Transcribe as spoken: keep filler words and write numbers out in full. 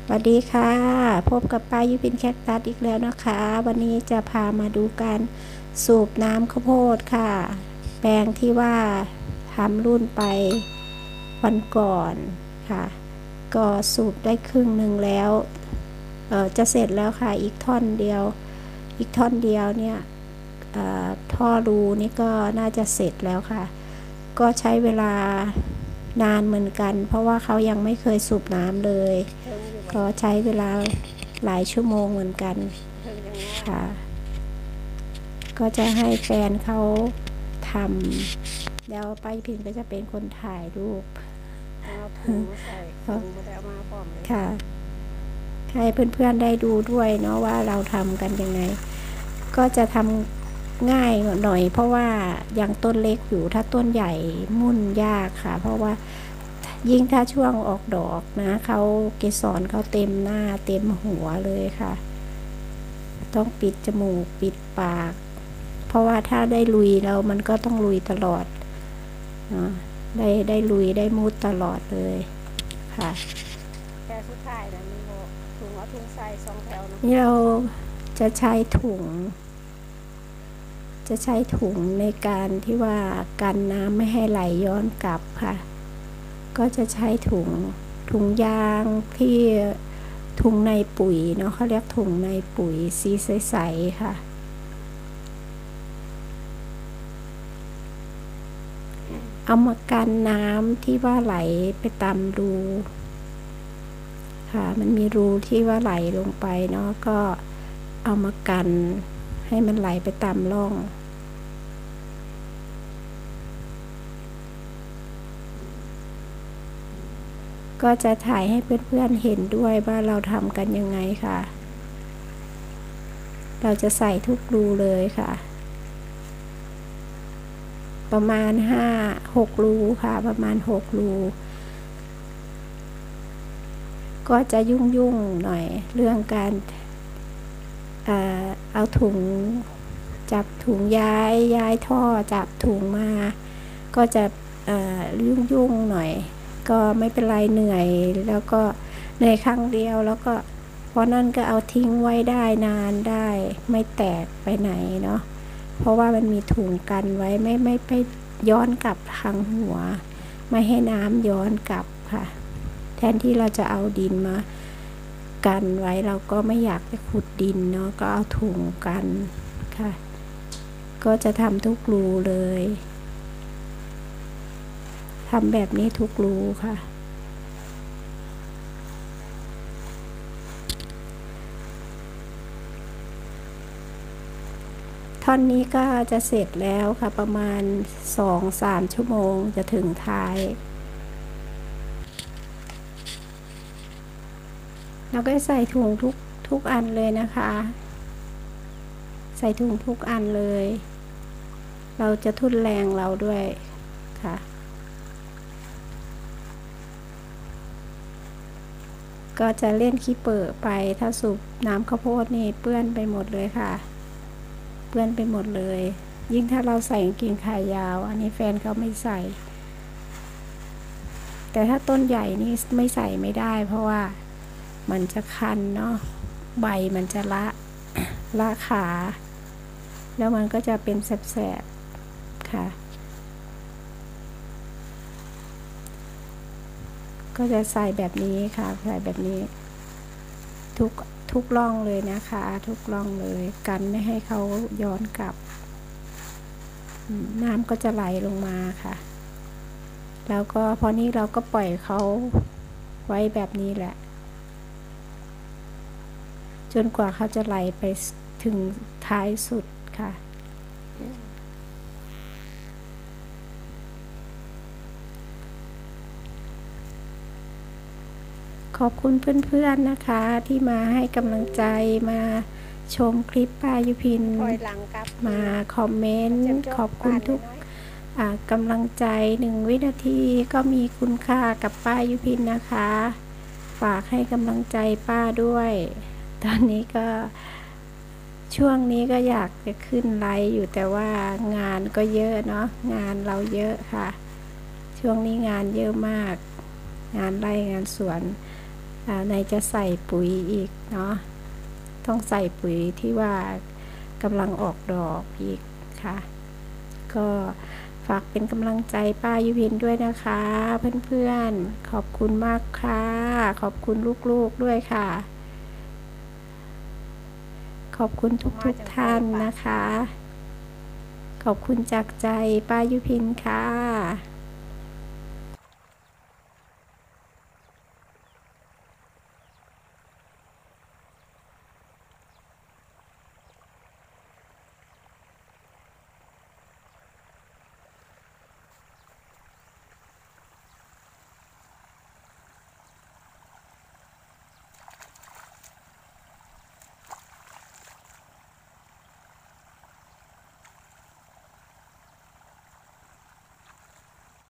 สวัสดีค่ะพบกับป้ายุพินแคคตัสอีกแล้วนะคะวันนี้จะพามาดูการสูบน้ำข้าวโพดค่ะแปลงที่ว่าทำรุ่นไปวันก่อนค่ะก็สูบได้ครึ่งหนึ่งแล้วเออจะเสร็จแล้วค่ะอีกท่อนเดียวอีกท่อนเดียวเนี่ยท่อรูนี่ก็น่าจะเสร็จแล้วค่ะก็ใช้เวลานานเหมือนกันเพราะว่าเขายังไม่เคยสูบน้ำเลยก็ใช้เวลาหลายชั่วโมงเหมือนกันค่ะก็จะให้แฟนเขาทำแล้วป้าพินก็จะเป็นคนถ่ายรูปค่ะให้เพื่อนๆได้ดูด้วยเนาะว่าเราทำกันยังไงก็จะทำง่ายหน่อยเพราะว่ายังต้นเล็กอยู่ถ้าต้นใหญ่มุ่นยากค่ะเพราะว่ายิ่งถ้าช่วงออกดอกนะเขาเกสรเขาเต็มหน้าเต็มหัวเลยค่ะต้องปิดจมูกปิดปากเพราะว่าถ้าได้ลุยแล้วมันก็ต้องลุยตลอดนะได้ได้ลุยได้มุดตลอดเลยค่ะแต่สุดท้ายนะมีโบถุงเอาถุงใส่สองแถวนะนี่เราจะใช้ถุงจะใช้ถุงในการที่ว่ากันน้ำไม่ให้ไหลย้อนกลับค่ะก็จะใช้ถุงถุงยางที่ถุงในปุ๋ยเนาะเขาเรียกถุงในปุ๋ยสีใสๆค่ะเอามากันน้ำที่ว่าไหลไปตามรูค่ะมันมีรูที่ว่าไหลลงไปเนาะก็เอามากันให้มันไหลไปตามร่องก็จะถ่ายให้เพื่อนๆเห็นด้วยว่าเราทำกันยังไงค่ะเราจะใส่ทุกรูเลยค่ะประมาณห้าหกรูค่ะประมาณหกรูก็จะยุ่งๆหน่อยเรื่องการเอาถุงจับถุงย้ายย้ายท่อจับถุงมาก็จะยุ่งๆหน่อยก็ไม่เป็นไรเหนื่อยแล้วก็เหนื่อยครั้งเดียวแล้วก็เพราะนั่นก็เอาทิ้งไว้ได้นานได้ไม่แตกไปไหนเนาะเพราะว่ามันมีถุงกันไว้ไม่ไม่ไปย้อนกลับทางหัวไม่ให้น้ำย้อนกลับค่ะแทนที่เราจะเอาดินมากันไว้เราก็ไม่อยากไปขุดดินเนาะก็เอาถุงกันค่ะก็จะทำทุกรูเลยทำแบบนี้ทุกรูค่ะท่อนนี้ก็จะเสร็จแล้วค่ะประมาณ สองถึงสาม ชั่วโมงจะถึงท้ายเราก็ใส่ถุงทุกทุกอันเลยนะคะใส่ถุงทุกอันเลยเราจะทุ่นแรงเราด้วยค่ะก็จะเล่นขี้เปิดไปถ้าสูบน้ำข้าวโพดนี่เปื้อนไปหมดเลยค่ะเปื้อนไปหมดเลยยิ่งถ้าเราใส่กางเกงขายาวอันนี้แฟนเขาไม่ใส่แต่ถ้าต้นใหญ่นี่ไม่ใส่ไม่ได้เพราะว่ามันจะคันเนาะใบมันจะละละขาแล้วมันก็จะเป็นแสบๆค่ะก็จะใส่แบบนี้ค่ะใส่แบบนี้ทุกทุกร่องเลยนะคะทุกร่องเลยกันไม่ให้เขาย้อนกลับน้ำก็จะไหลลงมาค่ะแล้วก็พอนี้เราก็ปล่อยเขาไว้แบบนี้แหละจนกว่าเขาจะไหลไปถึงท้ายสุดค่ะขอบคุณเพื่อนๆนะคะที่มาให้กำลังใจมาชมคลิปป้ายุพินมาคอมเมนต์ขอบคุณทุกกำลังใจหนึ่งวินาทีก็มีคุณค่ากับป้ายุพินนะคะฝากให้กำลังใจป้าด้วยตอนนี้ก็ช่วงนี้ก็อยากจะขึ้นไลฟ์อยู่แต่ว่างานก็เยอะเนาะงานเราเยอะค่ะช่วงนี้งานเยอะมากงานไร่งานสวนอ่าในจะใส่ปุ๋ยอีกเนาะต้องใส่ปุ๋ยที่ว่ากำลังออกดอกอีกค่ะก็ฝากเป็นกำลังใจป้ายุพินด้วยนะคะเพื่อนๆขอบคุณมากค่ะขอบคุณลูกๆด้วยค่ะขอบคุณทุกๆท่านนะคะขอบคุณจากใจป้ายุพินค่ะ